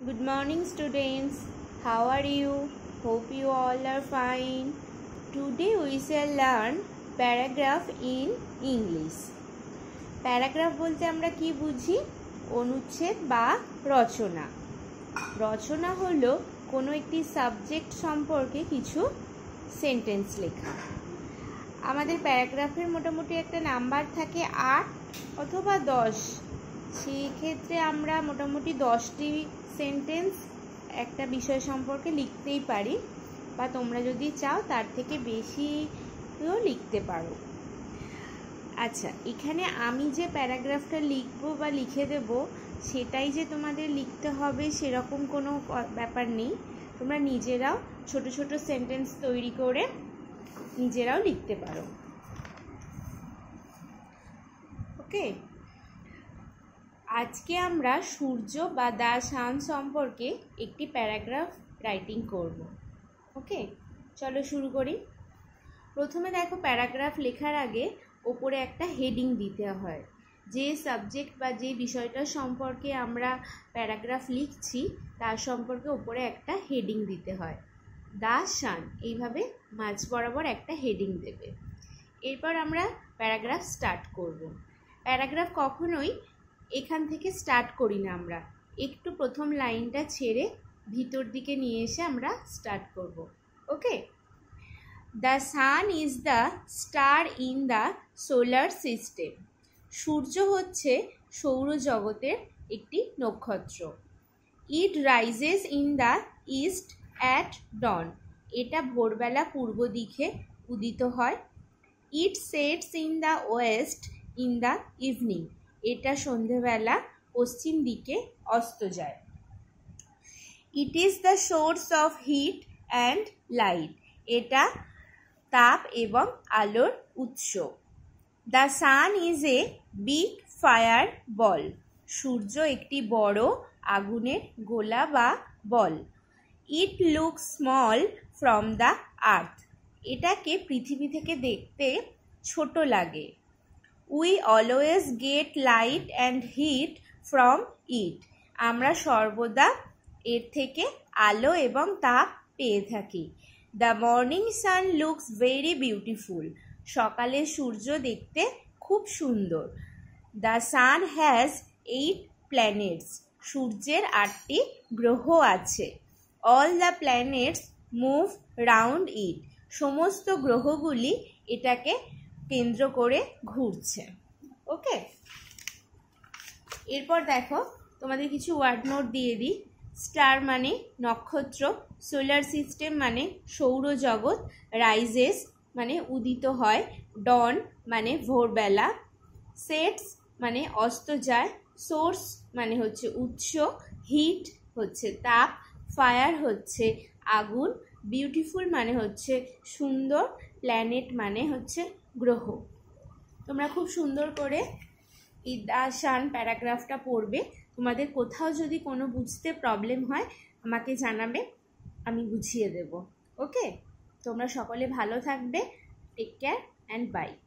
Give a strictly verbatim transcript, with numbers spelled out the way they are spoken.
Good morning, students. How are you? Hope you all are fine. Today we shall learn paragraph in English. Paragraph বলতে আমরা কি বুঝি? অনুচ্ছেদ বা রচনা। রচনা হলো কোনো একটি সাবজেক্ট সম্পর্কে কিছু সেন্টেন্স লেখা। আমাদের প্যারাগ্রাফের মোটামুটি একটা নাম্বার থাকে আট অথবা দশ। সেই ক্ষেত্রে আমরা মোটামুটি দশটি সেন্টেন্স একটা বিষয় সম্পর্কে লিখতেই পারি, বা তোমরা যদি চাও তার থেকে বেশিও লিখতে পারো। আচ্ছা, এখানে আমি যে প্যারাগ্রাফটা লিখবো বা লিখে দেব সেটাই যে তোমাদের লিখতে হবে সেরকম কোনো ব্যাপার নেই। তোমরা নিজেরাও ছোট ছোট সেন্টেন্স তৈরি করে নিজেরাও লিখতে পারো। ওকে, আজকে আমরা সূর্য বা দ্য সান সম্পর্কে একটি প্যারাগ্রাফ রাইটিং করব। ওকে, চলো শুরু করি। প্রথমে দেখো, প্যারাগ্রাফ লেখার আগে ওপরে একটা হেডিং দিতে হয়। যে সাবজেক্ট বা যে বিষয়টা সম্পর্কে আমরা প্যারাগ্রাফ লিখছি তার সম্পর্কে ওপরে একটা হেডিং দিতে হয়। দ্য সান, এইভাবে মাঝ বরাবর একটা হেডিং দেবে। এরপর আমরা প্যারাগ্রাফ স্টার্ট করব। প্যারাগ্রাফ কখনোই এখান থেকে স্টার্ট করি না, আমরা একটু প্রথম লাইনটা ছেড়ে ভিতর দিকে নিয়ে এসে আমরা স্টার্ট করব। Okay, the sun is the star in the solar system. সূর্য হচ্ছে সৌরজগতের একটি নক্ষত্র। It rises in the east at dawn. এটা ভোরবেলা পূর্ব দিকে উদিত হয়। It sets in the west in the evening. এটা সন্ধেবেলা পশ্চিম দিকে অস্ত যায়। It is the source of heat and light. এটা তাপ এবং আলোর উৎস। The sun is a big fire ball. সূর্য একটি বড় আগুনের গোলা বা ball. It look small from the earth. এটাকে পৃথিবী থেকে দেখতে ছোট লাগে। We always get light and heat from it. আমরা সর্বদা এর থেকে আলো এবং তাপ পেয়ে থাকি। The morning sun looks very beautiful. সকালে সূর্য দেখতে খুব সুন্দর। The sun has eight planets. সূর্যের আটটি গ্রহ আছে। All the planets move round it. সমস্ত গ্রহগুলি এটাকে কেন্দ্র করে ঘুরছে। ওকে, এরপর দেখো তোমাদের কিছু ওয়ার্ড নোট দিয়ে দিই। স্টার মানে নক্ষত্র, সোলার সিস্টেম মানে সৌরজগৎ, রাইজেস মানে উদিত হয়, ডন মানে ভোরবেলা, সেটস মানে অস্ত যায়, সোর্স মানে হচ্ছে উৎস, হিট হচ্ছে তাপ, ফায়ার হচ্ছে আগুন, বিউটিফুল মানে হচ্ছে সুন্দর, প্ল্যানেট মানে হচ্ছে গ্রহ। তোমরা খুব সুন্দর করে এই দ্য সান প্যারাগ্রাফটা পড়বে। তোমাদের কোথাও যদি কোনো বুঝতে প্রবলেম হয় আমাকে জানাবে, আমি বুঝিয়ে দেব। ওকে, তোমরা সকলে ভালো থাকবে। Take care and by.